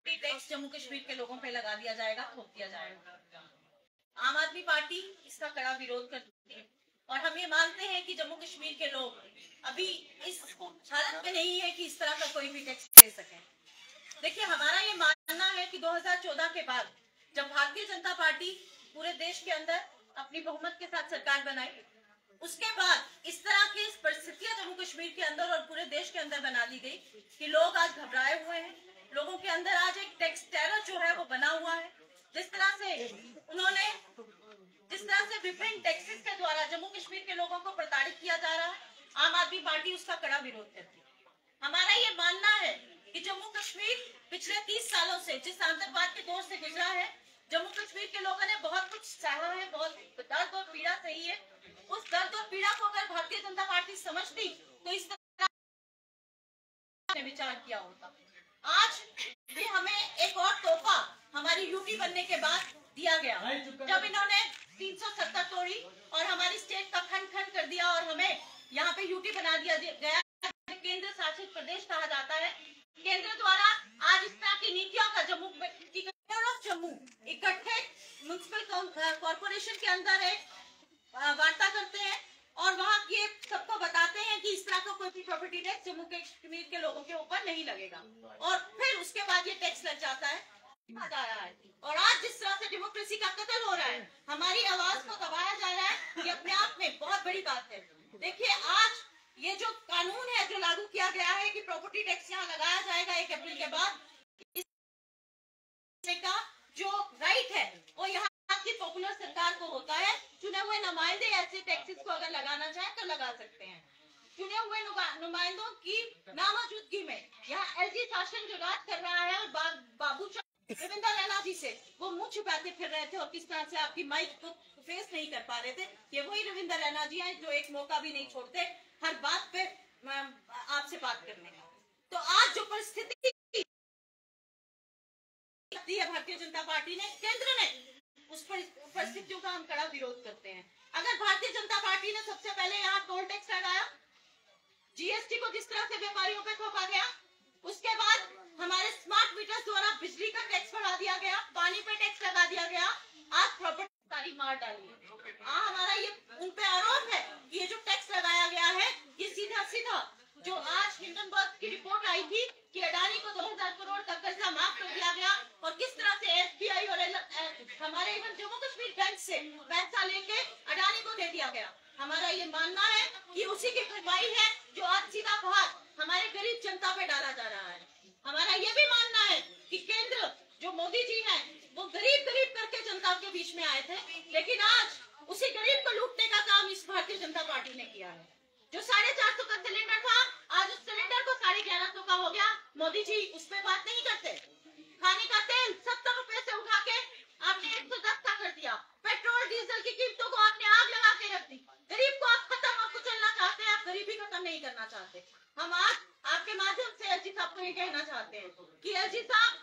Tax Jammu Kashmir के लोगों पे लगा दिया जाएगा, थोप दिया जाएगा। आम आदमी पार्टी इसका कड़ा विरोध करती है और हम ये मानते हैं कि जम्मू कश्मीर के लोग अभी इस हालत में नहीं है कि इस तरह का कोई भी टैक्स दे सके। देखिए, हमारा ये मानना है कि 2014 के बाद जब भारतीय जनता पार्टी पूरे देश के अंदर अपनी बहुमत के साथ सरकार बनाई, उसके बाद इस तरह की परिस्थितियां जम्मू कश्मीर के अंदर और पूरे देश के अंदर बना दी गई कि लोग आज घबराए हुए हैं। लोगों के अंदर आज एक टैक्स टेरर जो है वो बना हुआ है। जिस तरह से विभिन्न टैक्सेस के द्वारा जम्मू कश्मीर के लोगों को प्रताड़ित किया जा रहा है, आम आदमी पार्टी उसका कड़ा विरोध करती है। हमारा ये मानना है कि जम्मू कश्मीर पिछले 30 सालों से जिस आतंकवाद के दौर से गुजरा है, जम्मू कश्मीर के लोगों ने बहुत कुछ सहा है, बहुत दर्द और पीड़ा सही है। उस दर्द और पीड़ा को अगर भारतीय जनता पार्टी समझती तो इस तरह ने विचार किया होता। आज भी हमें एक और तोहफा हमारी यूटी बनने के बाद दिया गया, जब इन्होंने 370 तोड़ी और हमारी स्टेट का खंड खंड कर दिया और हमें यहाँ पे यूटी बना दिया गया। केंद्र शासित प्रदेश कहा जाता है। केंद्र द्वारा आज इस तरह की नीतियों का जम्मू इकट्ठे म्युनिसिपल कॉर्पोरेशन के अंदर एक वार्ता करते हैं और वहाँ के सबको बताते हैं कि इस तरह का कोई भी प्रॉपर्टी टैक्स जम्मू कश्मीर के लोगों के ऊपर नहीं लगेगा, और फिर उसके बाद ये टैक्स लग जाता है। और आज जिस तरह से डेमोक्रेसी का कत्ल हो रहा है, हमारी आवाज को दबाया जा रहा है, ये अपने आप में बहुत बड़ी बात है। देखिए, आज ये जो कानून है जो लागू किया गया है कि प्रॉपर्टी टैक्स यहाँ लगाया जाएगा 1 अप्रैल के बाद, का जो राइट है वो यहाँ की पॉपुलर सरकार को होता है। चुने हुए नुमाइंदे ऐसे टैक्सेस को अगर लगाना चाहे तो लगा सकते हैं। चुने हुए नुमाइंदों की नामौजूदगी में यहाँ एलजी शासन जो राज कर रहा है, और बाबू रविंदर रैना जी से वो मुंह छुपाते फिर रहे थे और किस तरह से आपकी माइक को फेस नहीं कर पा रहे थे। ये वही रविंदर रैना जी हैं जो एक मौका भी नहीं छोड़ते हर बात पे आपसे बात करने का। तो आज जो परिस्थिति है भारतीय जनता पार्टी ने, केंद्र ने, उस परिस्थितियों का हम कड़ा विरोध करते हैं। अगर भारतीय जनता पार्टी ने सबसे पहले यहाँ टोल टैक्स लगाया, जीएसटी को जिस तरह से व्यापारियों पे थोपा गया, उसके बाद हमारे स्मार्ट मीटर द्वारा बिजली का टैक्स बढ़ा दिया गया, पानी पे टैक्स लगा दिया गया, आज प्रॉपर्टी सारी मार डाली है। हमारा ये उन पे आरोप है कि ये जो टैक्स लगाया गया है ये सीधा सीधा जो आज हिंडनबर्ग की रिपोर्ट आई थी कि अडानी को 2000 करोड़ का कर्जा माफ कर दिया गया, और किस तरह से एसबीआई और हमारे इवन जम्मू कश्मीर बैंक से पैसा लेके अडानी को दे दिया गया। हमारा ये मानना है कि उसी की भरपाई है जो आज सीधा भार हमारे गरीब जनता पे डाला जा रहा है। हमारा ये भी मानना है कि केंद्र जो मोदी जी हैं वो गरीब गरीब करके जनता के बीच में आए थे, लेकिन आज उसी गरीब को लूटने का काम इस भारतीय जनता पार्टी ने किया है। जो 450 का सिलेंडर था, आज उस सिलेंडर को 1150 का हो गया। मोदी जी उस पर बात नहीं करते। खाने का तेल 70 रुपए से उठा के आपने 110 का कर दिया। पेट्रोल डीजल की कीमतों को आपने आग लगा के रख दी। गरीब को आप खत्म और कुचलना चाहते हैं, आप गरीबी खत्म नहीं करना चाहते। हम आज आपके माध्यम से एलजी साहब को ये कहना चाहते हैं कि एलजी साहब,